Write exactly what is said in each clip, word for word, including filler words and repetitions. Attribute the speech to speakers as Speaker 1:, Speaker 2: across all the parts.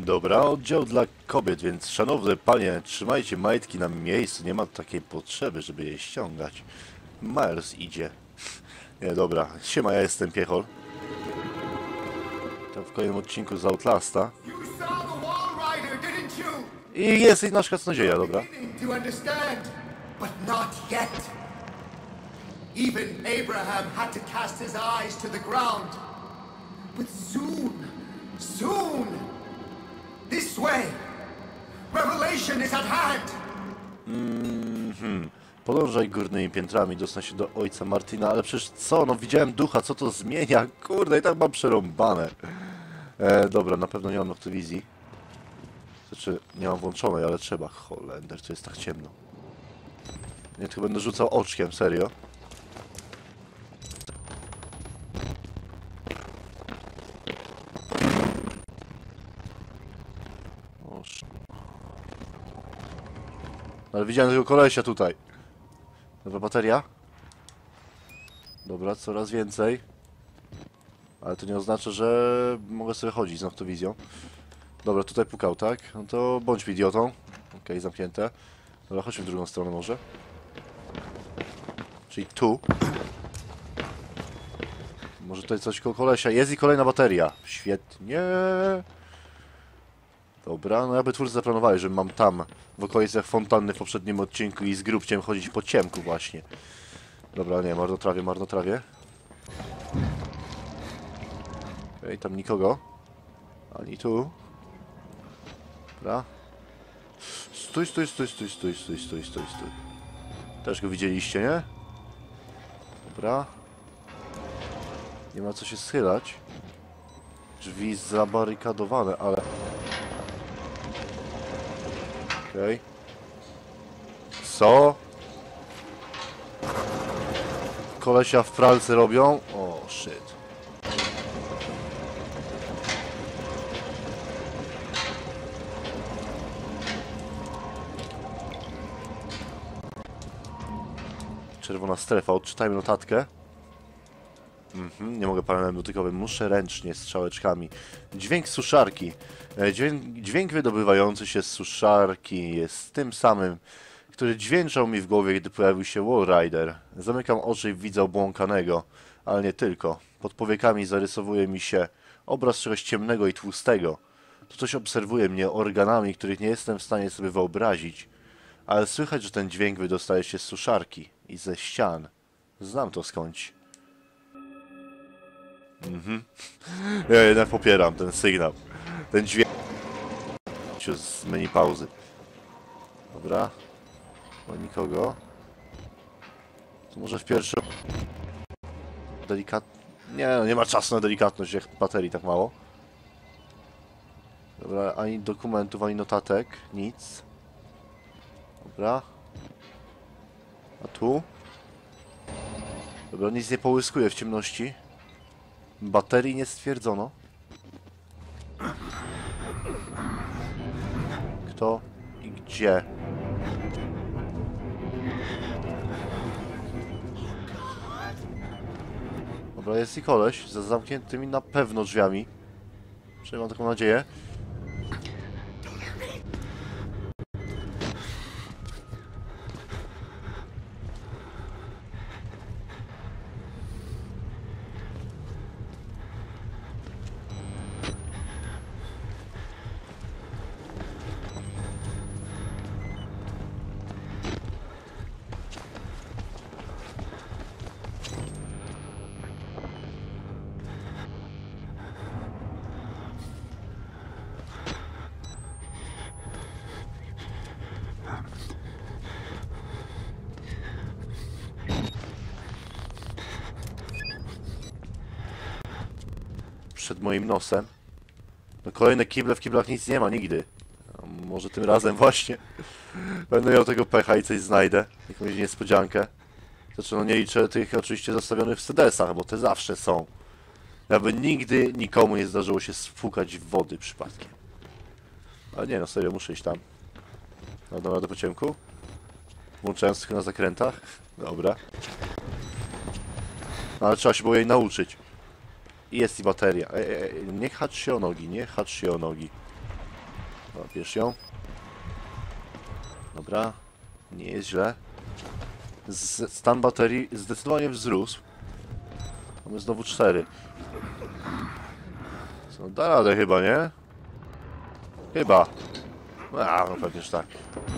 Speaker 1: Dobra, oddział dla kobiet, więc szanowne panie, trzymajcie majtki na miejscu, nie ma takiej potrzeby, żeby je ściągać. Miles idzie. Nie, dobra, siema, ja jestem Piechol. To w kolejnym odcinku z Outlasta. I jest i nasz kacnozieja, dobra.
Speaker 2: Even Abraham had to cast his eyes to the ground. But soon, soon, this way, revelation is at hand.
Speaker 1: Mhm. Podążaj górnymi piętrami, dostanę się do ojca Martina, ale przecież co, no widziałem ducha, co to zmienia? Kurde, i tak mam przerąbane. E, dobra, na pewno nie mam noktowizji. Znaczy, nie mam włączonej, ale trzeba. Holender, to jest tak ciemno. Nie, tylko będę rzucał oczkiem, serio. Ale widziałem tego kolesia tutaj. Dobra, bateria. Dobra, coraz więcej. Ale to nie oznacza, że mogę sobie chodzić z noktowizją. Dobra, tutaj pukał, tak? No to bądź idiotą. Okej, okay, zamknięte. Dobra, chodźmy w drugą stronę może. Czyli tu. Może tutaj coś koło kolesia. Jest i kolejna bateria. Świetnie. Dobra, no jakby twórcy zaplanowali, że mam tam w okolicach fontanny w poprzednim odcinku i z grubciem chodzić po ciemku właśnie. Dobra, nie, marnotrawię, marnotrawię. Okej, okay, tam nikogo. Ani tu. Dobra. Stój, stój, stój, stój, stój, stój, stój, stój, stój. Też go widzieliście, nie? Dobra. Nie ma co się schylać. Drzwi zabarykadowane, ale... Okej. Okay. Co? Kolesia w pralce robią? O, shit. Czerwona strefa, odczytajmy notatkę. Mhm, nie mogę panem dotykowym, muszę ręcznie, strzałeczkami. Dźwięk suszarki. Dźwięk, dźwięk wydobywający się z suszarki jest tym samym, który dźwięczał mi w głowie, gdy pojawił się Wallrider. Zamykam oczy i widzę obłąkanego, ale nie tylko. Pod powiekami zarysowuje mi się obraz czegoś ciemnego i tłustego. To coś obserwuje mnie organami, których nie jestem w stanie sobie wyobrazić. Ale słychać, że ten dźwięk wydostaje się z suszarki i ze ścian. Znam to skądś. Mhm. Ja jednak popieram ten sygnał. Ten dźwięk. Z menu pauzy. Dobra. No nikogo. To może w pierwszym... Delikat... Nie, no nie ma czasu na delikatność, jak baterii tak mało. Dobra, ani dokumentów, ani notatek. Nic. Dobra. A tu? Dobra, nic nie połyskuje w ciemności. Baterii nie stwierdzono. Kto i gdzie? Dobra, jest i koleś za zamkniętymi na pewno drzwiami. Przynajmniej mam taką nadzieję. Przed moim nosem. No kolejne kible, w kiblach nic nie ma nigdy. A może tym razem właśnie będę miał tego pecha i coś znajdę. Jakąś niespodziankę. Znaczy no nie liczę tych oczywiście zostawionych w sedesach, bo te zawsze są. Jakby nigdy nikomu nie zdarzyło się sfukać w wody przypadkiem. Ale nie no serio, muszę iść tam. No dobra, do pociemku. Włączając tylko na zakrętach. Dobra. No, ale trzeba się było jej nauczyć. I jest i bateria. Ej, ej, nie hacz się o nogi, nie hacz się o nogi. Bierz ją. Dobra. Nie jest źle. Z stan baterii zdecydowanie wzrósł. Mamy znowu cztery. Co, da radę chyba, nie? Chyba. A, no pewnie, że tak.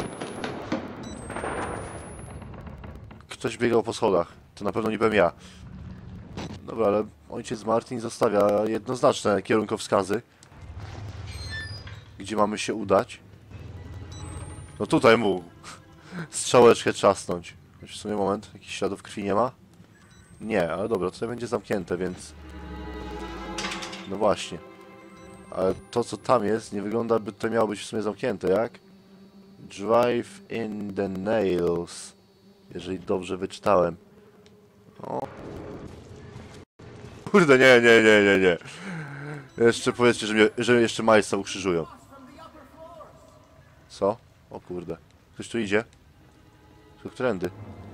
Speaker 1: Ktoś biegał po schodach. To na pewno nie byłem ja. Dobra, ale ojciec Martin zostawia jednoznaczne kierunkowskazy. Gdzie mamy się udać? No tutaj mógł. Strzałeczkę trzasnąć. W sumie moment, jakichś śladów krwi nie ma? Nie, ale dobra, tutaj będzie zamknięte, więc... No właśnie. Ale to, co tam jest, nie wygląda, by to miało być w sumie zamknięte, jak? Drive in the nails. Jeżeli dobrze wyczytałem. O. Kurde, nie, nie, nie, nie, nie. Jeszcze powiedzcie, że, mnie, że jeszcze Milesa ukrzyżują. Co? O kurde. Ktoś tu idzie? Tu którędy?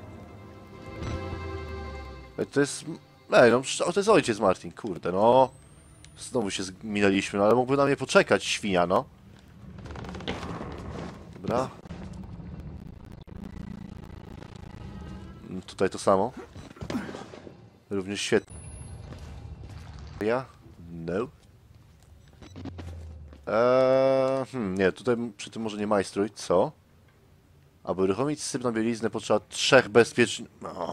Speaker 1: Ej, to jest... Ej, no o, to jest ojciec Martin, kurde, no. Znowu się minęliśmy, no ale mógłby na mnie poczekać, świnia, no. Dobra. Tutaj to samo. Również świetnie. Ja? No. Eee, hmm, nie, tutaj przy tym może nie majstruj. Co? Aby uruchomić syp na bieliznę potrzeba trzech bezpiecznych...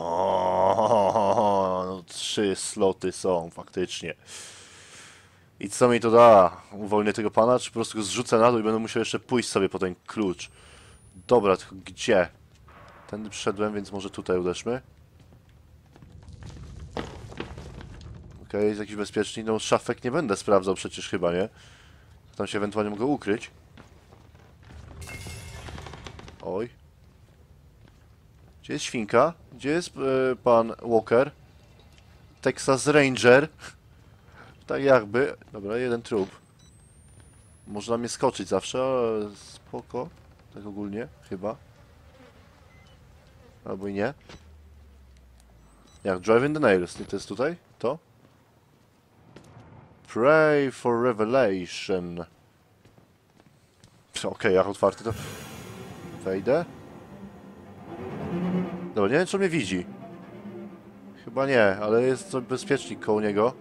Speaker 1: No, trzy sloty są, faktycznie. I co mi to da? Uwolnię tego pana, czy po prostu go zrzucę na dół i będę musiał jeszcze pójść sobie po ten klucz? Dobra, tylko gdzie? Tędy przyszedłem, więc może tutaj uderzmy. Okej, okay, jest jakiś bezpiecznik. No szafek nie będę sprawdzał przecież chyba, nie? Tam się ewentualnie mogę ukryć. Oj. Gdzie jest świnka? Gdzie jest yy, pan Walker? Texas Ranger. Tak jakby. Dobra, jeden trup. Można mnie skoczyć zawsze, ale spoko. Tak ogólnie, chyba. Albo i nie. Jak Drive in the Nails, to jest tutaj? To? Pray for revelation. Okej, okay, jak otwarty to... Wejdę? Dobra, nie wiem, czy mnie widzi. Chyba nie, ale jest to bezpiecznik koło niego.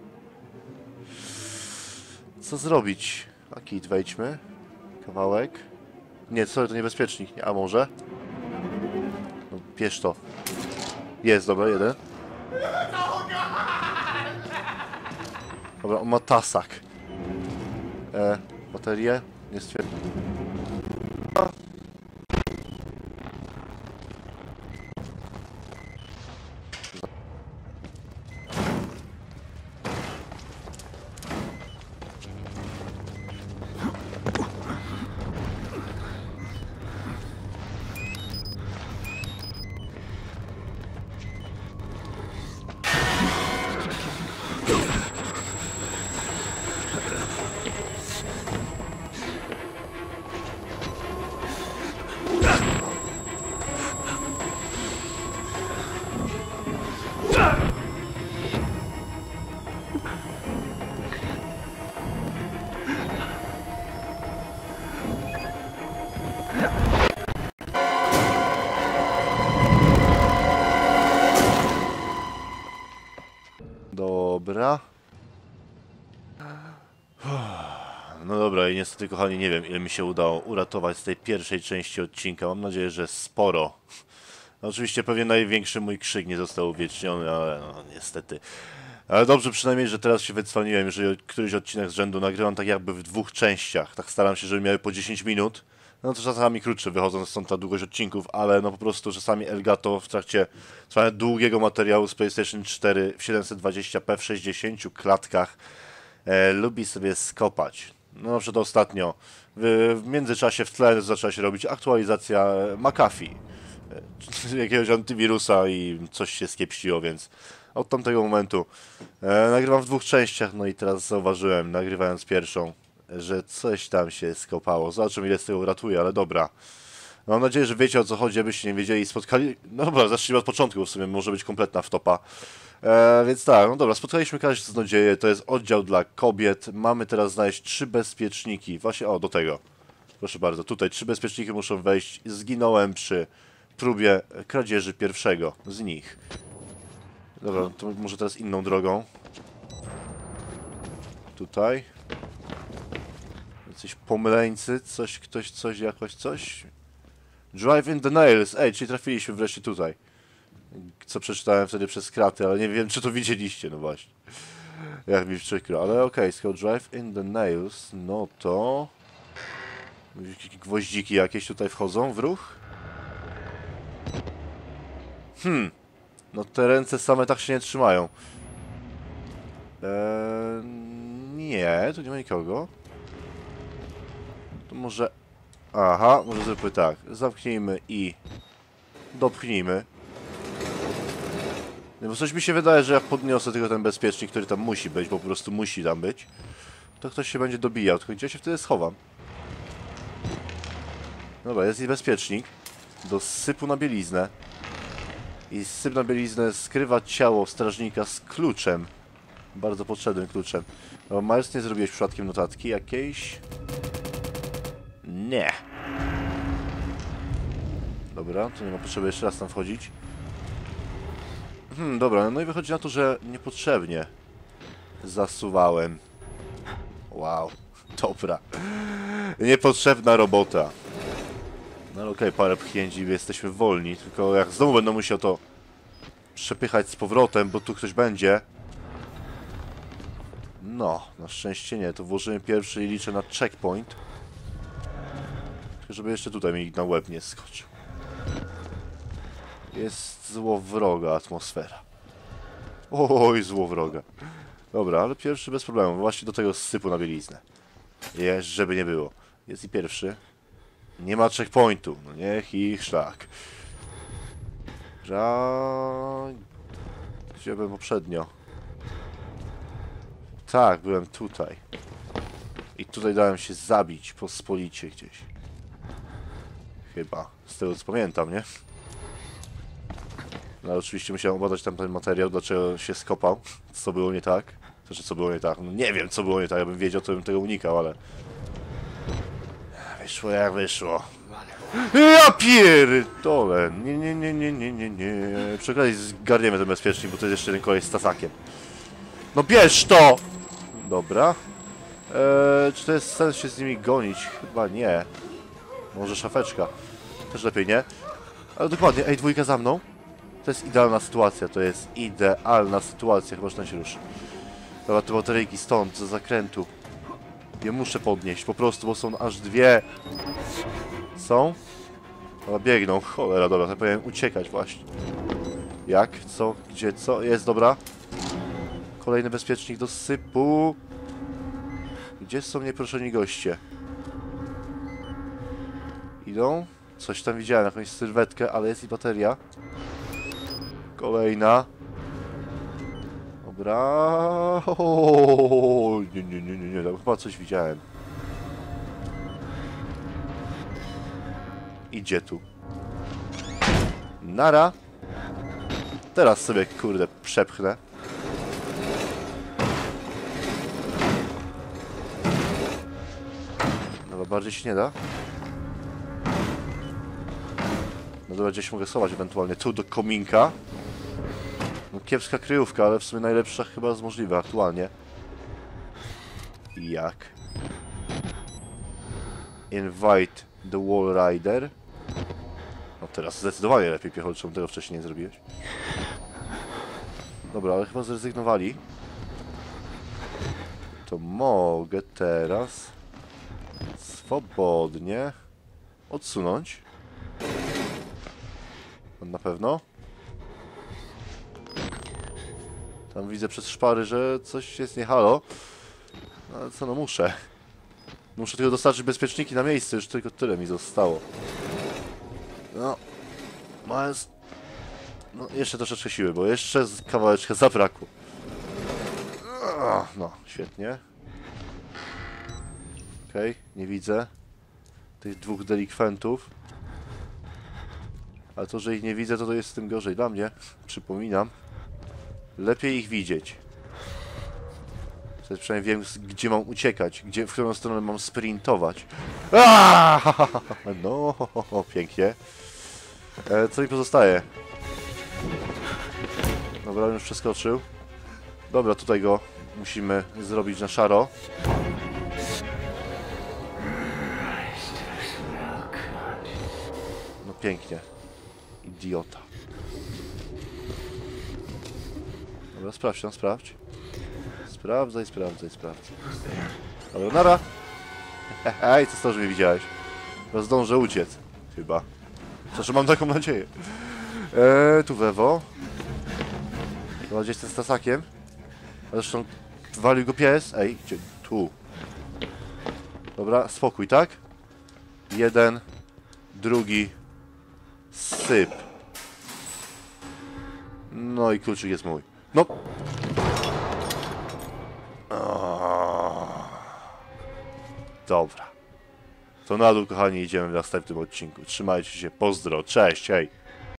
Speaker 1: Co zrobić? A kit, wejdźmy. Kawałek. Nie, sorry, to niebezpiecznik. A może? No, bierz to. Jest, dobra, jeden. Dobra, on ma tasak. E, baterię? Nie stwierdzę. Dobra. No dobra, i niestety, kochani, nie wiem, ile mi się udało uratować z tej pierwszej części odcinka. Mam nadzieję, że sporo. No, oczywiście pewnie największy mój krzyk nie został uwieczniony, ale no niestety. Ale dobrze przynajmniej, że teraz się wycwaniłem, jeżeli któryś odcinek z rzędu nagrywam tak jakby w dwóch częściach. Tak staram się, żeby miały po dziesięć minut. No to czasami krótsze wychodzą, stąd ta długość odcinków, ale no po prostu czasami Elgato w trakcie trwania długiego materiału z PlayStation cztery w siedemset dwadzieścia p w sześćdziesięciu klatkach e, lubi sobie skopać. No na przykład ostatnio, w, w międzyczasie w tle zaczęła się robić aktualizacja McAfee, e, jakiegoś antywirusa i coś się skiepściło, więc od tamtego momentu e, nagrywam w dwóch częściach, no i teraz zauważyłem, nagrywając pierwszą, że coś tam się skopało. Zobaczymy, ile z tego uratuje, ale dobra. Mam nadzieję, że wiecie, o co chodzi, abyście nie wiedzieli i spotkali... No dobra, zacznijmy od początku, w sumie może być kompletna wtopa. E, więc tak, no dobra, spotkaliśmy kaznodzieję, to jest oddział dla kobiet. Mamy teraz znaleźć trzy bezpieczniki. Właśnie, o, do tego. Proszę bardzo, tutaj trzy bezpieczniki muszą wejść. Zginąłem przy próbie kradzieży pierwszego z nich. Dobra, to może teraz inną drogą. Tutaj. Jacyś pomyleńcy, coś, ktoś, coś, jakoś, coś. Drive in the nails. Ej, czyli trafiliśmy wreszcie tutaj. Co przeczytałem wtedy przez kraty, ale nie wiem, czy to widzieliście, no właśnie. Jak mi przykro, ale okej, okay, skoro drive in the nails, no to... Gwoździki jakieś tutaj wchodzą w ruch? Hmm. No te ręce same tak się nie trzymają. Eee, nie, tu nie ma nikogo. To może... Aha, może zróbmy tak. Zamknijmy i... dopchnijmy. No bo coś mi się wydaje, że jak podniosę tylko ten bezpiecznik, który tam musi być, bo po prostu musi tam być, to ktoś się będzie dobijał. Tylko gdzie się wtedy schowam? Dobra, jest i bezpiecznik. Do sypu na bieliznę. I syp na bieliznę skrywa ciało strażnika z kluczem. Bardzo potrzebnym kluczem. No, Miles, nie zrobiłeś przypadkiem notatki jakiejś? Nie. Dobra, to nie ma potrzeby jeszcze raz tam wchodzić. Hmm, dobra, no i wychodzi na to, że niepotrzebnie zasuwałem. Wow, dobra. Niepotrzebna robota. No ale okej, okay, parę pchnięci, jesteśmy wolni, tylko jak znowu będę musiał to przepychać z powrotem, bo tu ktoś będzie. No, na szczęście nie, to włożymy pierwszy i liczę na checkpoint. Tylko żeby jeszcze tutaj mi na łeb nie skoczył. Jest złowroga atmosfera. Oj, złowroga. Dobra, ale pierwszy bez problemu, właśnie do tego sypu na bieliznę. Jest, żeby nie było. Jest i pierwszy. Nie ma checkpointu, no niech ich szlak. Ra... Gdzie byłem poprzednio? Tak, byłem tutaj. I tutaj dałem się zabić pospolicie gdzieś. Chyba, z tego co pamiętam, nie? No ale oczywiście musiałem obadać tamten materiał, dlaczego się skopał, co było nie tak. Znaczy, co było nie tak, no nie wiem co było nie tak, jakbym wiedział, to bym tego unikał, ale... Wyszło jak wyszło. Ja pierdolę! Nie, nie, nie, nie, nie, nie, nie. Przy okazji zgarniemy ten bezpiecznik, bo to jest jeszcze jeden kolej z tasakiem. No bierz to! Dobra. Eee, czy to jest sens się z nimi gonić? Chyba nie. Może szafeczka. Też lepiej nie. Ale dokładnie, ej, dwójka za mną. To jest idealna sytuacja, to jest idealna sytuacja, chyba że tam się ruszy. Dobra, te bateryjki stąd, z zakrętu. Je muszę podnieść, po prostu, bo są aż dwie. Są? Dobra, biegną, cholera, dobra, to powinien uciekać właśnie. Jak? Co? Gdzie? Co? Jest, dobra. Kolejny bezpiecznik do sypu. Gdzie są nieproszeni goście? Idą? Coś tam widziałem, jakąś sylwetkę, ale jest i bateria. Kolejna. Dobra. O, nie, nie, nie, nie, nie, tam chyba coś widziałem. Idzie tu. Nara. Teraz sobie, kurde, przepchnę. Dobra, bardziej się nie da. No dobra, gdzieś mogę schować ewentualnie. Tu do kominka. No kiepska kryjówka, ale w sumie najlepsza chyba z możliwe aktualnie. Jak? Invite the Wall Rider. No teraz zdecydowanie lepiej, piechot, czemu tego wcześniej nie zrobiłeś? Dobra, ale chyba zrezygnowali. To mogę teraz swobodnie odsunąć. Na pewno. Tam widzę przez szpary, że coś jest nie halo. No ale co, no muszę. Muszę tylko dostarczyć bezpieczniki na miejsce, już tylko tyle mi zostało. No. Miles. No, jeszcze troszeczkę siły, bo jeszcze z kawałeczka zabrakło. No, świetnie. Okej, okay, nie widzę tych dwóch delikwentów. Ale to, że ich nie widzę, to, to jest z tym gorzej dla mnie. Przypominam. Lepiej ich widzieć. To jest przynajmniej wiem, gdzie mam uciekać, gdzie, w którą stronę mam sprintować. Aaaa! No, pięknie. E, co mi pozostaje? Dobra, on już przeskoczył. Dobra, tutaj go musimy zrobić na szaro. No pięknie. Idiota. Dobra, sprawdź tam, sprawdź. Sprawdzaj, sprawdzaj, sprawdzaj. Dobra, nara! Ej, co z to, że mnie widziałeś? Bo zdążę uciec. Chyba. Znaczy, mam taką nadzieję. Eee, tu Wewo. Chyba gdzieś ten z tasakiem. A zresztą walił go pies. Ej, gdzie? Tu. Dobra, spokój, tak? Jeden. Drugi. Syp. No i kluczyk jest mój. No. Dobra. To na dół, kochani, idziemy w następnym odcinku. Trzymajcie się, pozdro, cześć, hej.